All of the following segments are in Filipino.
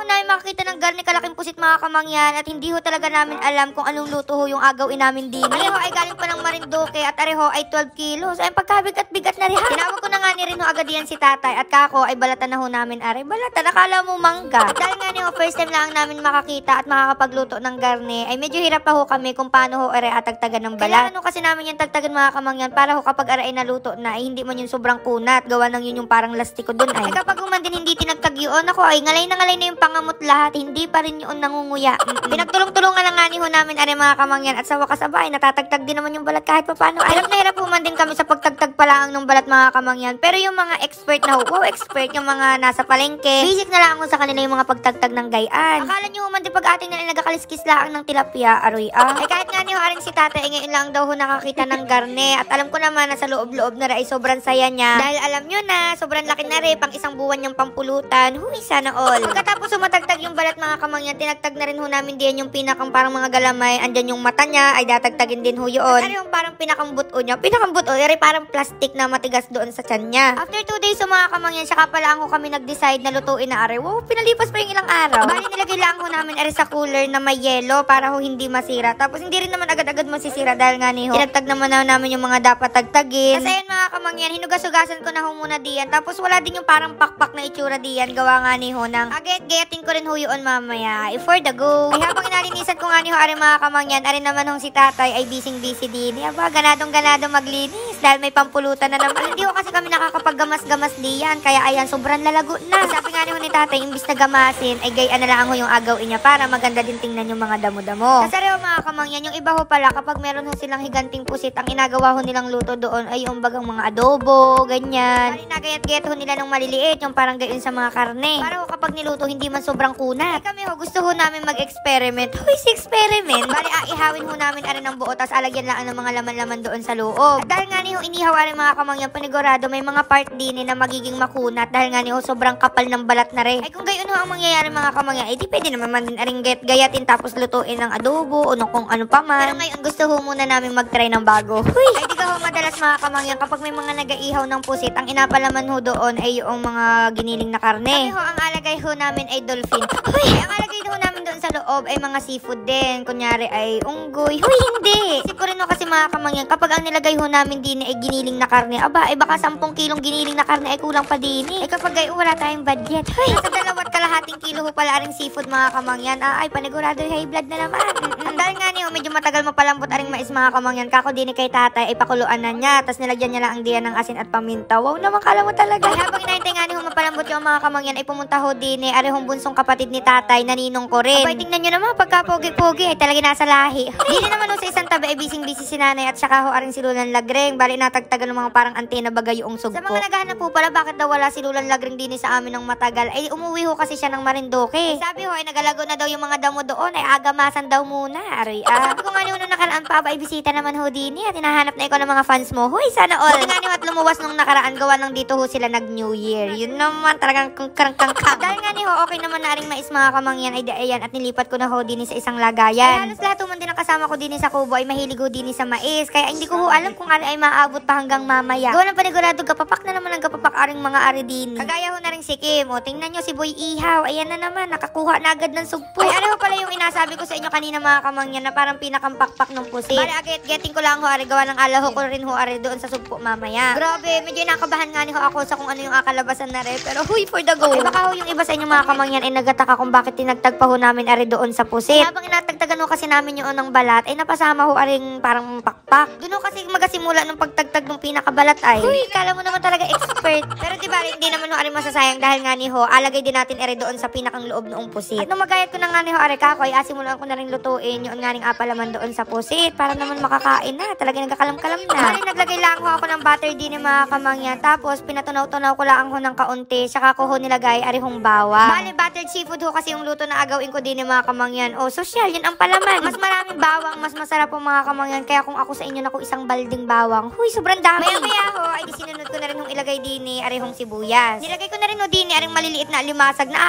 ho namin makakita ng garne kalaking pusit mga kamangyan at hindi ho talaga namin alam kung anong luto ho yung agawin namin din. Areho ay galing pa ng Marinduque at areho ay 12 kilos. Ay pagkabigat-bigat na rin ha. Tinawag ko na nga ni rin ho agad yan si tatay at kako ay balatan na ho namin are. Balatan, nakala mo mangga. At dahil nga ni ho first time lang namin makakita at makakapagluto ng garne ay medyo hirap pa ho kami kung paano ho are atagtagan ng balat. Kailangan ho kasi namin yung tagtagan mga kamangyan para ho kapag are ay naluto na ay hindi man yung sobrang kunat. Gawa ng yun yung parang lastiko dun ay. Kapag man din hindi tinagtag yun, ako ay ngalay na yung pangamot lahat, hindi pa rin yun nangunguya. Pinagtulong-tulungan na nga ni ho namin are mga kamangyan at sa wakas abay, natatagtag din naman yung balat kahit pa paano. Hirap na hirap ho man din kami sa pagtagtag pala ng balat mga kamangyan. Pero yung mga expert na ho, wow expert, yung mga nasa palengke, basic na lang ho sa kanila yung mga pagtagtag ng gayaan. Akala nyo ho man din pag ating nila nagakaliskis lang ng tilapia, aroy Ay kahit nga ni ho aring si tatay, ngayon lang daw ho nakakita ng garne. At alam ko naman na sa loob-loob na rin ay sobrang saya niya. Dahil alam nyo na, sobrang laki na rin, pang isang buwan yung pampulutan. Huy, sana all. Pagkatapos sumatagtag yung balat mga kamangyan, tinagtag na rin ho namin din yung pinakang parang mga galamay. Andyan yung mata niya, ay datagtagin din ho yun. At yung parang pinakang buto niya. Pinakang buto, ay parang plastic na matigas doon sa tiyan niya. After 2 days mga kamangyan, saka pala ho kami nag-decide na lutuin na are. Wow, pinalipas pa yung ilang araw. Bali nilagay lang ho namin are sa cooler na may yelo para ho hindi masira. Tapos hindi rin naman agad-agad masisira dahil nga ni ho, tinagtag naman na namin yung mga dapat tagtagin. Kasi ayun mga kamangyan, hinugas-hugasan ko na ho muna diyan. Tapos wala din yung parang pakpak na itsura diyan. Gawa nga ni ho ng agad-gayatin ko rin ho yun mamaya. For the go. Ay habang inalinisan ko nga ni ho are mga kamangyan, are naman hong si tatay ay busy din. Aba, ganadong-ganado maglinis dahil may pampulutan na naman. Hindi ho kasi kami nakakapaggamas-gamas diyan. Kaya ayan, sobrang lalago na. Sabi nga ni ho ni tatay, imbis na gamasin, ay gayaan na lang ho yung agawin niya para maganda din tingnan yung mga damo-damo. Kasi rin mga kamangyan, yung iba ho pala, kapag meron ho silang higanting pusit, ang inagawa ho nilang luto doon ay yung bagang mga adobo, ganyan. Bali nagayat-gayat ho nila ng maliliit, yung parang gayon sa mga karne. Para ho kapag niluto, hindi man sobrang kunat. Ay kami ho, gusto ho namin mag-experiment. Huy, si experiment! Bali, ihawin ho namin arin ng buo, tapos alagyan lang ng mga laman-laman doon sa loob. At dahil nga ni ho, inihaw arin mga kamangyan, panigurado, may mga part din na magiging makunat. Dahil nga ni ho, sobrang kapal ng balat na rin. Ay kung gayon ho ang mangyayari mga kamangyan, eh di pwede naman man din aring gayatin tapos lutuin ng adobo o kung ano pa man. Pero ngayon gusto ho muna namin mag-try ng bago. Huy! Ay di ka ho madalas mga kamangyan, kapag may mga nagaihaw ng pusit, ang inapalaman ho doon ay yung mga giniling na karne. Kami ho, ang alagay ho namin ay dolphin. Huy! Ang alagay ho namin doon sa loob ay mga seafood din. Kunyari ay unggoy. Huy, hindi! Isip ko rin ho kasi mga kamangyan, kapag ang nilagay ho namin din ay giniling na karne, aba, ay baka 10 kilong giniling na karne ay kulang pa din eh. Ay kapag ay wala tayong budget. Huy! Nasa 2.5 kilo ho pala aring seafood mga kamangyan. Ay, panigurado high blood na naman. Dahil nga niyo, medyo matagal mapalambot aring mais mga kamangyan. Kako din kay tatay ay pakuluan na niya. Tapos nilagyan niya lang ang diyan ng asin at paminta. Wow naman, kala mo talaga. Ay, habang inaintay nga niyo mapalambot yung mga kamangyan ay pumunta ho din arehong bunsong kapatid ni tatay na ninong ko rin. Abay, tingnan niyo naman, pagka-pogi-pogi ay talaga nasa lahi. Dili naman ho sa isang tabi ay busy si nanay at saka ho aring si Lulan Lagreng. Bali natagtagan ng mga parang antena bagay yung sugpo. Sa mga naghahanap po pala bakit daw wala si Lulan Lagreng din sa amin ng matagal ay umuwi ho kasi siya ng Marinduque. Sabi ho ay nagalago na daw yung mga damo doon ay agamasan daw muna. Aray Sabi ko nga niyo nung nakaraan pa ay bisita naman ho din at hinahanap na ikaw ng mga fans mo. Huy, sana all. Buti nga niyo at lumuwas nung nakaraan gawa ng dito ho sila nag New Year. Yun naman talagang kangkang. Dahil nga niyo okay naman na ring mais mga kamangyan ay ayan at nilipat ko na ho din sa isang lagayan. Ay, halos lahat man din ang kasama ko din sa kubo ay mahilig ho din sa mais. Kaya hindi ko ho alam kung ano ay maaabot pa hanggang mamaya. Gawa ng panigurado kapapak na naman ang kapapak aring mga ari din. Kagaya ho na rin si Kim. O, tingnan nyo si Boy Ihaw. Ayan na naman, nakakuha na agad ng sugpo. Ay, ano ho pala yung inasabi ko sa inyo kanina mga kamangyan na parang pinakampakpak ng pusit. Bale, getting ko lang ho ari gawa ng alaho ko rin ho ari doon sa sugpo mamaya. Grabe, medyo nakabahan nga ni ho ako sa kung ano yung akalabasan na rin. Pero huy, for the go. Ay, baka ho yung iba sa inyo mga kamangyan ay nagataka kung bakit tinagtag pa ho namin ari doon sa pusit. Habang inatagtagan ho kasi namin yung unang balat, ay napasama ho aring parang pakpak. Doon ho kasi magasimula nung pagtagtag ng pinakabalat ay. Huy, kala mo naman talaga expert. Pero diba, hindi naman ho aring masasayang dahil nga ni ho, alagay din natin ari doon sa pinakang loob noong pusit. At nung magayat ko na nga ni ho ari kako, ay asimulan ko na rin lutuin yung nga ning apalaman doon sa pusit para naman makakain na. Talaga nagkakalam-kalam na. Bali, naglagay lang ho ako ng butter din ng mga kamangyan. Tapos, pinatunaw-tunaw ko lang ho ng kaunti. Saka ko ho nilagay arihong bawang. Bali, buttered seafood ho kasi yung luto na agawin ko din ng mga kamangyan. O, sosyal, yun ang palaman. Mas maraming bawang, mas masarap po mga kamangyan. Kaya kung ako sa inyo na ko isang balding bawang, huy, sobrang dami. Maya-maya ho, ay di sinunod ko na rin hong ilagay din arihong sibuyas. Nilagay ko na rin ho din arihong maliliit na limasag na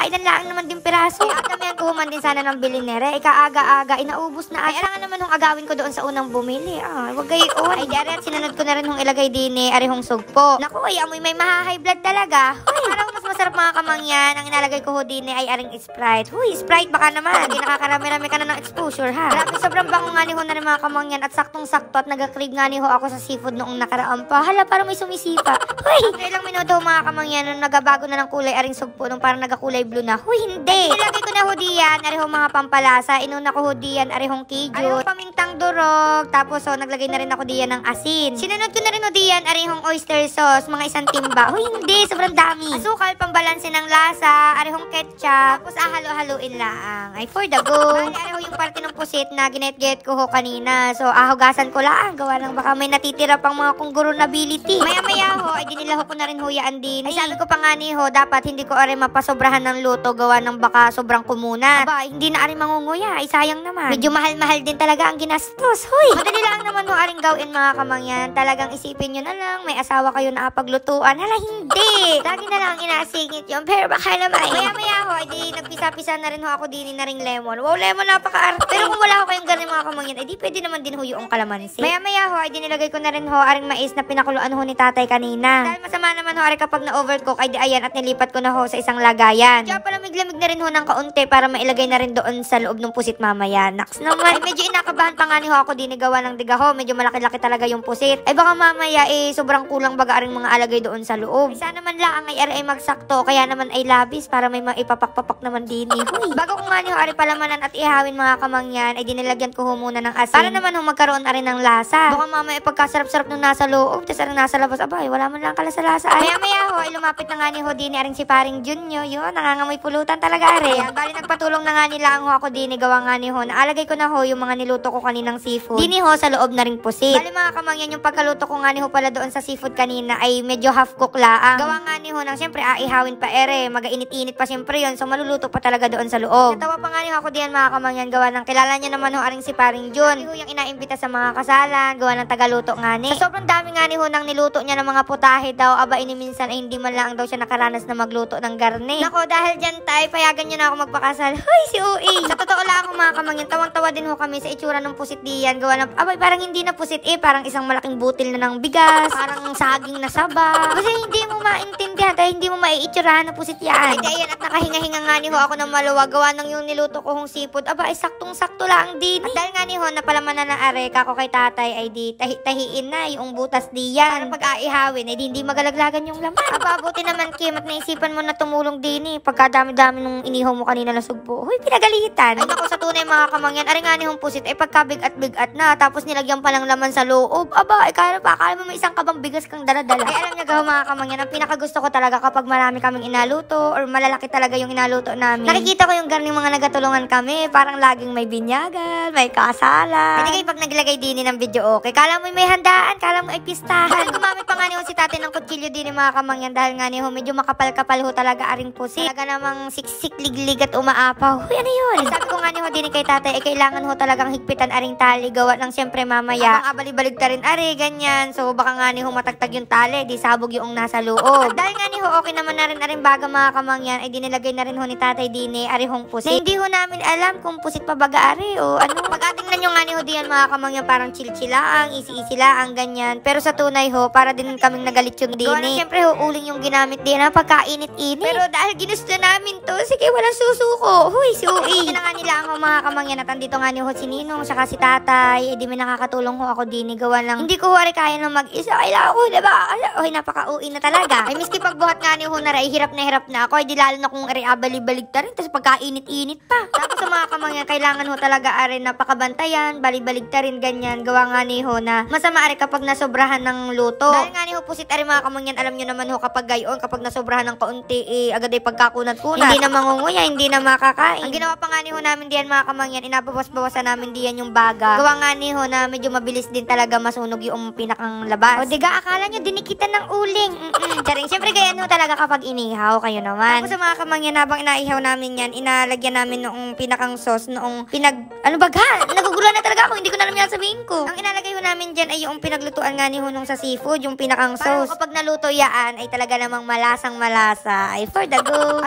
ilan lang naman din piraso. Kaya damihan ko human din sana ng bilinere. Ikaaga-aga, inaubos na. Ay, alangan naman hong agawin ko doon sa unang bumili. Wag gayon. Ay, di ari at sinunod ko na rin hong ilagay din ari hong sugpo. Naku, ay amoy may maha-high blood talaga. Hoy, parang mas masarap mga kamangyan. Ang inalagay ko ho din ay aring Sprite. Huy, Sprite baka naman. Hindi nakakarami-rami ka na ng exposure ha. Grabe, sobrang bango nga ni ho na rin mga kamangyan at saktong-sakto at nag-crave nga ni ho ako sa seafood noong nakaraan pa. Hala, parang may sumisipa. Huy, after ilang minuto mga kamangyan nung nagabago na ng kulay aring sugpo nung parang nagakulay blue na. Huy, hindi. Nilagay ko na ho diyan, ari ho mga pampalasa. Inuna ko ho diyan, ari hong kijut. Ari hong pamintang durog. Tapos naglagay na rin ako diyan ng asin. Sinunod ko na rin ho diyan, ari hong oyster sauce, mga isang timba. Huy, hindi, sobrang dami. Asukal, pambalansin ng lasa, ari hong ketchup. Tapos halo-haluin lang. Ay, for the go. Ari ho yung parte ng pusit na ginet-get ko ho kanina. So, ahugasan ko lang. Gawa lang baka may natitira pang mga kungurun ability. Maya-maya ho, ay dinilaho ko na rin huyaan din. Ay, sabi ko pa nga ni ho, dapat hindi ko ari mapasobrahan ng luto. Gawa ng baka sobrang kumuna. Aba, hindi na ari mangunguya. Ay, sayang naman. Medyo mahal-mahal din talaga ang ginastos. Hoy! Madali lang naman ho aring gawin mga kamangyan. Talagang isipin nyo na lang, may asawa kayo na apaglutuan. Hala, hindi! Lagi na lang inaasingit yun. Pero baka naman. Maya-maya ho, ay di nagpisa-pisa na rin ho ako din na ring lemon. Wow, lemon napaka-arte. Pero kung wala ho kayong ganun mga kamangyan, ay di pwede naman din ho yung kalamansi. Maya-maya ho, ay di nilagay ko na rin ho aring mais na pinakuluan ho ni tatay kanina. Dahil masama naman ho ari kapag na-overcook, ay di ayan at nilipat ko na ho sa isang lagayan. Kaya pala lamig na rin ho ng kaunti para mailagay na rin doon sa loob ng pusit mamaya. Naks naman. Ay medyo inakabahan pa nga ni ho ako din gawa ng diga ho. Medyo malaki-laki talaga yung pusit. Ay baka mamaya sobrang kulang baga aring mga alagay doon sa loob. Ay, sana man lang ay ari ay magsakto. Kaya naman ay labis para may maipapak-papak naman din eh. Bago ko nga ni ho ari palamanan at ihawin mga kamangyan, ay dinilagyan ko ho muna ng asin. Para naman ho magkaroon ari ng lasa. Baka mamaya pagkasarap-sarap nung nasa loob, tas aring nasa labas, abay, wala man lang kalasa-lasa. Maya-maya ho, ay lumapit na nga ni ho din aring si paring Junyo. Yun, nangangamoy pulutan talaga ari. Bali nagpatulong na nga nila ang ho ako din gawa nga ni ho. Naalagay ko na ho yung mga niluto ko kaninang seafood. Dini ho sa loob na ring pusit. Bali mga kamangyan, yung pagkaluto ko nga ni ho pala doon sa seafood kanina ay medyo half cook laang. Gawa nga ni ho nang siyempre aihawin pa ere. Magainit-init pa siyempre yun. So maluluto pa talaga doon sa loob. Natawa pa nga ni ho ako diyan mga kamangyan gawa ng kilala niya naman ho aring si paring Jun. Hindi ho yung inaimbita sa mga kasalan. Gawa ng tagaluto nga ni. Sa sobrang dami nga ni ho nang niluto niya ng mga putahe daw. Aba minsan ay hindi man lang daw siya nakaranas na magluto ng garne. Nako dahil dyan tay, payagan niyo na ako magpakasal. Hoy si Ui. Sa totoo lang ako mga kamangyan, tawang-tawa din ho kami sa itsura ng pusit diyan. Gawa ng, abay parang hindi na pusit parang isang malaking butil na ng bigas. Parang saging na saba. Kasi hindi mo maintindihan, kaya hindi mo maiitsurahan na pusit yan. Ay ayan at nakahinga-hinga nga ni ho ako ng maluwag. Gawa ng yung niluto ko hong seafood. Aba ay saktong-sakto lang din. At dahil nga ni ho, napalaman na are, kako kay tatay ay di tahiin na yung butas diyan. Para pag-aihawin, ay di hindi magalaglagan yung laman. Aba, buti naman Kim at naisipan mo na tumulong din pagkadami-dami nung inihaw mo kanina na sugpo. Huy, pinagalitan. Ay naku, sa tunay mga kamangyan, ari nga ni hong pusit ay pagkabigat-bigat na. Tapos nilagyan pa lang laman sa loob. Aba, akala mo may isang kabang bigas kang daladala. Ay alam niya gaho mga kamangyan, ang pinakagusto ko talaga kapag marami kaming inaluto or malalaki talaga yung inaluto namin. Nakikita ko yung garning mga nagatulungan kami. Parang laging may binyagan, may kasalan. Hindi kayo pag naglagay din ng video okay. Kala mo may handaan, kala mo ay pistahan. Gumamit pa nga ni ho si tatay ng kutsilyo din mga kamangyan dahil nga ni ho medyo makapal-kapal ho talaga aring pusit. Talaga namang siksik, liglig at umaapaw. Huy, ano yun? Ay, sabi ko nga ni ho din kay tatay, kailangan ho talagang higpitan aring tali. Gawa ng siyempre mamaya. Abang abali-balig ka rin ari, ganyan. So baka nga ni ho matagtag yung tali, di sabog yung nasa loob. At dahil nga ni ho, okay naman na rin aring baga mga kamangyan, ay dinilagay na rin ho ni tatay din ari hong pusit. Na hindi ho namin alam kung pusit pa baga ari o ano. Pag-atingnan nyo nga ni ho diyan mga kamangyan, parang chill-chillaang, easy-easy laang, ganyan. Pero sa tunay ho, para din kaming nagalit yung dini. Gawa na siyempre ho, uling yung ginamit din na pagkainit-init. Pero dahil ginusto namin to, sige, walang susuko. Huy, si Ui. Na nga nila ang mga kamangyan at andito nga ni ho si Ninong, saka si tatay. Di may nakakatulong ho ako din. Gawa lang. Hindi ko wari kaya na mag-isa. Kailangan ko, diba? Ay, napaka-ui na talaga. Ay, miski pagbuhat nga ni ho na rin, hirap na ako. Ay, di lalo na kung bali-balig ta rin. Tapos pagkainit-init pa. Tapos sa mga kamangyan, kailangan ho talaga rin napakabantayan, bali-balig ta rin, ganyan. Gawa nga ni ho na masama rin kapag nasobrahan ng luto. Dahil nga ni ho, pusit rin mga kamangyan, alam nyo naman ho kapag gayon, kapag nasobrahan ng kaunti, agad ay pagkakunat-kunat. Hindi na mangunguya, hindi na makakain. Ang ginawa pa nga ni ho namin diyan mga kamangyan, inabawas-bawasan namin diyan yung baga. Gawa nga ni ho na medyo mabilis din talaga masunog yung pinakang labas. O diga, akala nyo dinikitan ng uling. Charing, syempre ganyan ho talaga kapag inihaw, kayo naman. Tapos sa mga kamangyan, habang inaihaw namin yan, inalagyan namin noong pinakang sauce, noong ano baga? Naguguluhan na talaga ako, hindi ko na alam yan sabihin ko. Ang inalagay ho namin dyan ay yung pinaglutuan nga ni ho nung sa seafood, yung pinakang sauce. Para kapag naluto yaan, ay talaga namang malasang malasa. Ay for the go. Ala,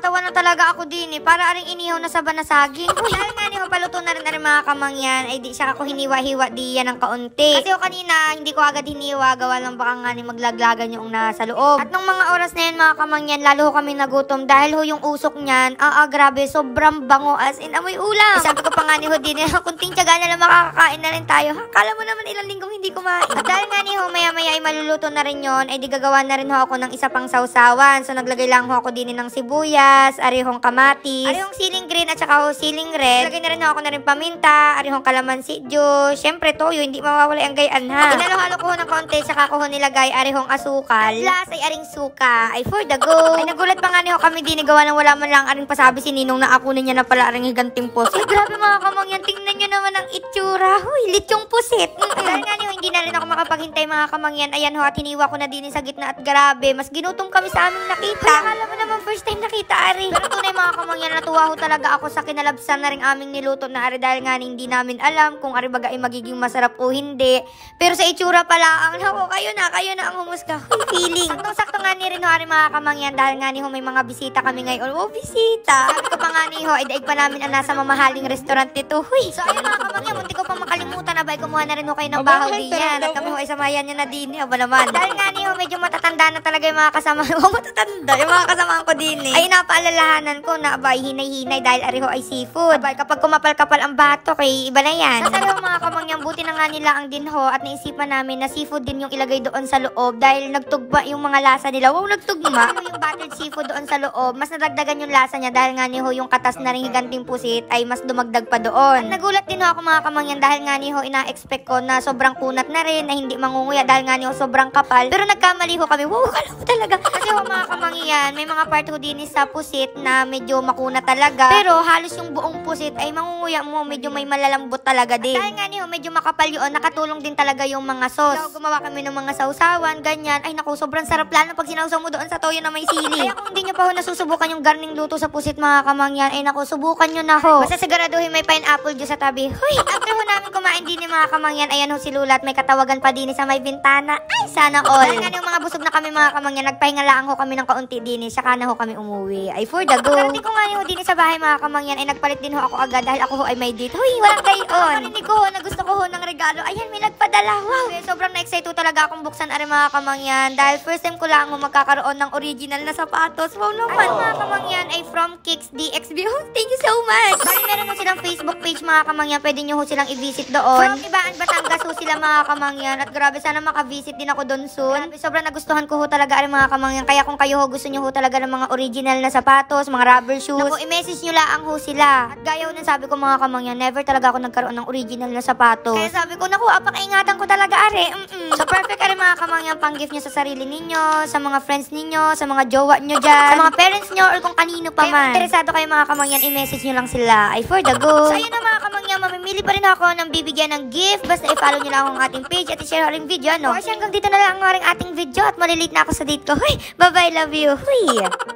natatawa na talaga ako din para aring inihaw na saba na saging. Dahil nga ni ho, paluto na rin mga kamangyan, ay di siya ako hiniwa-hiwa diyan ng kaunti. Kasi kanina, hindi ko agad hiniwa, gawa lang baka nga ni maglaglagan yung nasa loob. At nung mga oras na yun mga kamangyan, lalo ho kami nagutom dahil ho yung usok niyan, grabe, sobrang bango as in amoy ulam. Sabi ko pa nga ni ho din, kunting tiyaga na lang makakakain na rin tayo. Kala mo naman ilang linggong hindi kumain. At dahil nga ni ho, maya-maya ay maluluto na rin yon, ay di gagawa na rin ho ako ng isa pang sausawan. So naglagay lang ho ako din ng sibuyas, arihong kamatis, arihong siling green at saka ho siling red. Lagay na rin ho ako na rin paminta, arihong kalamansi juice, syempre toyo, hindi mawawala ang gayaan ha. Inalo-halo ko ho ng konti, saka ko ho nilagay arihong asukal. Last ay aring suka, ay for the go. Ay nagulat pa nga ni ho kami din, gawa ng wala man lang aring pasabi si Ninong na ako niya na pala aring higanting pusit. Ay grabe mga kamangyan, tingnan nyo naman ang itsura. Huy, litsong pusit. Dahil nga ni ho, hindi na rin ako makapaghintay mga kamangyan. Ayan ho, at hiniwa ko na din sa gitna at grabe, mas ginutom kami sa aming nakita. Akala mo naman first time nakita ari. Pero tunay mga kamangyan, natuwa ho talaga ako sa kinalabsan na rin aming niluto na ari dahil nga hindi namin alam kung ari baga ay magiging masarap o hindi. Pero sa itsura pala, ang nako, kayo na ang humusga. Huy, feeling. Saktong-sakto nga ni rin ho ari mga kamangyan dahil nga ni ho may mga bisita kami ngayon. Oh, bisita. Sabi ko pa nga ni ho, ay daig pa namin ang nasa mamahaling restaurant nito. Huy. So ayun mga kamangyan, munti ko pa makalimutan na ba, kumuha na rin ho kayo ng bahaw diyan. At kami ho ay samayan niya na din. Aba naman. Dahil nga ni ho, medyo matatanda na talaga yung mga kasama. Matatanda. Yung mga kasama ko din ay napaalalahanan ko na abay hinay-hinay dahil ari ho ay seafood. Abay kapag kumapal-kapal ang bato, kay iba na yan. Sasabi ho mga kamangyan, buti na nga nila ang din ho at naisipan namin na seafood din yung ilagay doon sa loob dahil nagtugma yung mga lasa nila. Wow, nagtugma. Yung battered seafood doon sa loob, mas nadagdagan yung lasa niya dahil nga ni ho yung katas na ring higanting pusit ay mas dumagdag pa doon. At nagulat din ho ako mga kamangyan dahil nga ni ho ina-expect ko na sobrang kunat na rin, na hindi mangunguya dahil nga ni ho sobrang kapal. Pero nagkamali ho kami. Wow, kala ko talaga. Kasi ho mga kamangyan, may mga part ho din sa pusit na medyo makuna talaga. Pero halos yung buong pusit ay mangunguya mo, medyo may malalambot talaga din. Dahil nga ni ho, medyo makapal yun, nakatulong din talaga yung mga sauce. So, gumawa kami ng mga sausawan, ganyan. Ay naku, sobrang sarap lalo pag sinausaw mo doon sa toyo na may sili. Kaya kung hindi nyo pa ho nasusubukan yung garning luto sa pusit mga kamangyan, ay naku, subukan nyo na ho. Basta siguraduhin may pineapple juice sa tabi. Huy, after ho namin kumain din mga kamangyan, ayan ho si Lula at may katawagan pa din sa may bintana. Ay, sana all. Dahil nga yung mga busog na kami mga kamangyan, nagpahinga lang ho kami ng kaunti din, saka na ho kami umuwi. Ay for the go. Pagkarating ko nga ho din sa bahay mga kamangyan, ay nagpalit din ho ako agad dahil ako ho ay may date. Huy, walang gayon. Narinig ko ho na gusto ko ho ng regalo. Ayan, may nagpadala. Wow. Sobrang na-excite talaga akong buksan ari mga kamangyan dahil first time ko lang ho magkakaroon ng original na sapatos. Wow naman mga kamangyan ay from Kicks DXB. Oh, thank you so much. Bali meron ho silang Facebook page mga kamangyan, pwede nyo ho silang i-visit doon. From Ibaan, Batangas ho sila mga kamangyan at grabe sana maka-visit din ako doon soon. Grabe, sobrang nagustuhan ko ho talaga ari mga kamangyan, kaya kung kayo ho gusto nyo ho talaga ng mga original na sapatos, mga rubber shoes, naku, i-message nyo lang ho sila. At gaya ho nang sabi ko mga kamangyan, never talaga ako nagkaroon ng original na sapatos. Kaya sabi ko, naku, apakaingatan ko talaga ari. So perfect ari mga kamangyan, pang gift nyo sa sarili ninyo, sa mga friends ninyo, sa mga jowa nyo dyan, sa mga parents nyo, or kung kanino pa man. Kaya interesado kayo mga kamangyan, i-message nyo lang sila. Ay for the go. So ayun na mga kamangyan, mamimili pa rin ako ng bibigyan ng gift. Basta i-follow nyo lang ang ating page at i-share ang video, no? Or hanggang dito na lang ang ating video at malilate na ako sa date ko. Huy, bye-bye, love you. Huy.